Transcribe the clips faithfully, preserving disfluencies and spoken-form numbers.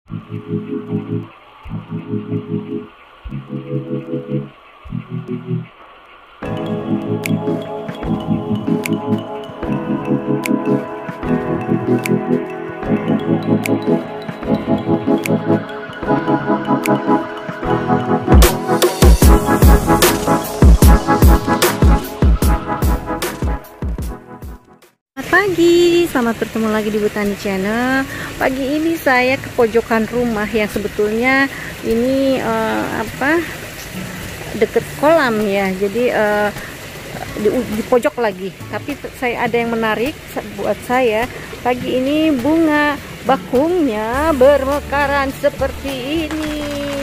Pagi, selamat bertemu lagi di Botani Channel. Pagi ini saya ke pojokan rumah yang sebetulnya ini uh, apa deket kolam ya. Jadi uh, di, di pojok lagi. Tapi saya ada yang menarik buat saya. Pagi ini bunga bakungnya bermekaran seperti ini.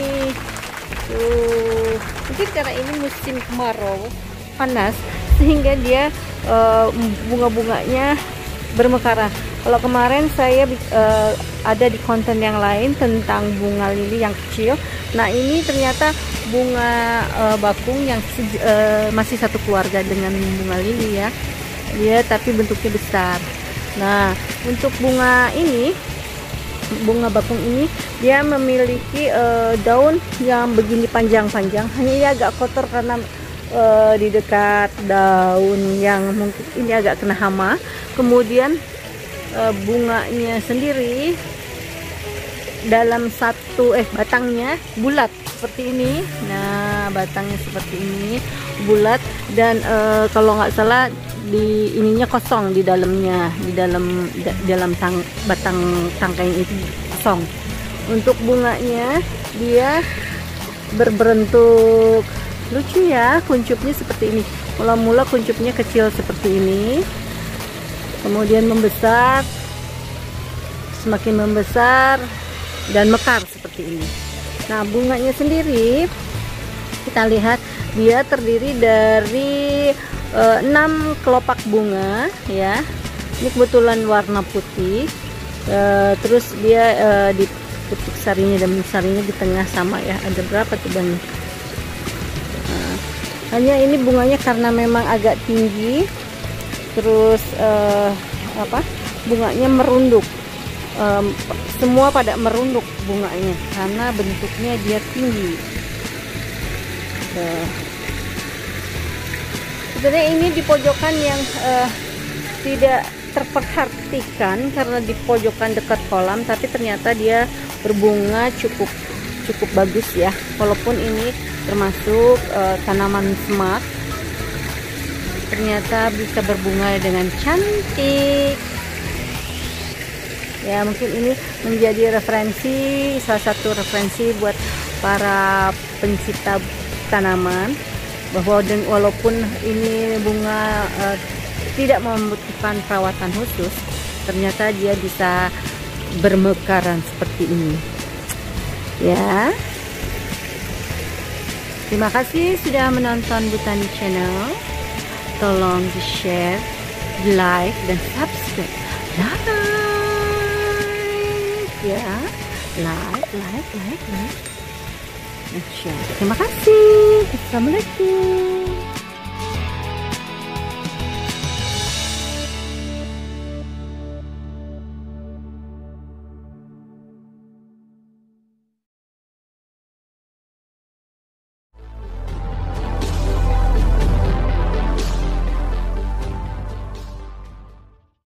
Tuh, mungkin karena ini musim kemarau panas sehingga dia uh, bunga-bunganya bermekaran. Kalau kemarin saya uh, ada di konten yang lain tentang bunga lili yang kecil. Nah ini ternyata bunga uh, bakung yang uh, masih satu keluarga dengan bunga lili ya. Dia tapi bentuknya besar. Nah untuk bunga ini, bunga bakung ini dia memiliki uh, daun yang begini panjang-panjang. Hanya dia agak kotor karena uh, di dekat daun yang mungkin ini agak kena hama. Kemudian uh, bunganya sendiri dalam satu eh batangnya bulat seperti ini. Nah batangnya seperti ini bulat dan uh, kalau nggak salah di ininya kosong di dalamnya, di dalam da, dalam tang, batang tangkai itu kosong. Untuk bunganya dia berbentuk lucu ya, kuncupnya seperti ini. Mula-mula kuncupnya kecil seperti ini, kemudian membesar, semakin membesar dan mekar seperti ini. Nah bunganya sendiri kita lihat dia terdiri dari uh, enam kelopak bunga ya. Ini kebetulan warna putih, uh, terus dia uh, di putik sarinya dan sarinya di tengah sama ya. Ada berapa tuh banyak? Uh, hanya ini bunganya karena memang agak tinggi, terus uh, apa bunganya merunduk. Um, semua pada merunduk bunganya karena bentuknya dia tinggi. Uh, sebenarnya ini di pojokan yang uh, tidak terperhatikan karena di pojokan dekat kolam, tapi ternyata dia berbunga cukup cukup bagus ya. Walaupun ini termasuk uh, tanaman semak, ternyata bisa berbunga dengan cantik. Ya mungkin ini menjadi referensi, salah satu referensi buat para pencinta tanaman, bahwa dan walaupun ini bunga uh, tidak membutuhkan perawatan khusus, ternyata dia bisa bermekaran seperti ini ya. Terima kasih sudah menonton Botani Channel. Tolong di share, di like dan subscribe. Like ya, like, like, like, like, and share. Terima kasih. Assalamualaikum.